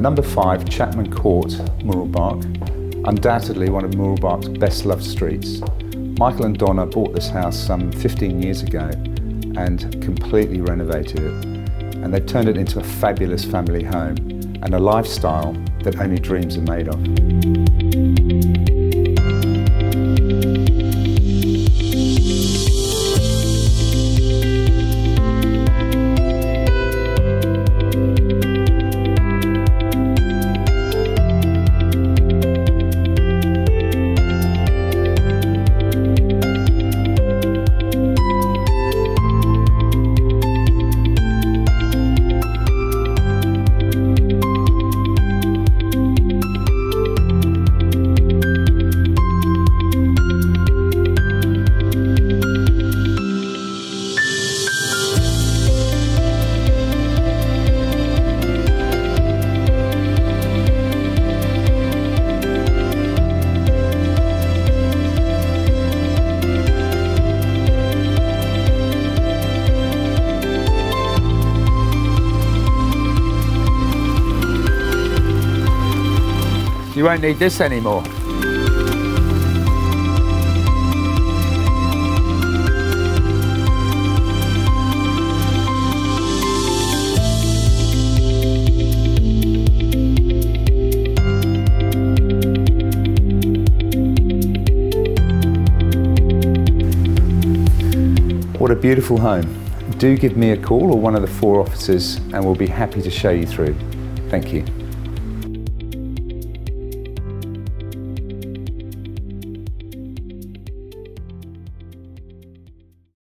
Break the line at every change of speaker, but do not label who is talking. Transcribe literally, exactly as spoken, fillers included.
number five Chapman Court, Mooroolbark, undoubtedly one of Mooroolbark's best loved streets. Michael and Donna bought this house some fifteen years ago and completely renovated it. And they've turned it into a fabulous family home and a lifestyle that only dreams are made of.
You won't need this anymore.
What a beautiful home. Do give me a call or one of the four officers and we'll be happy to show you through. Thank you.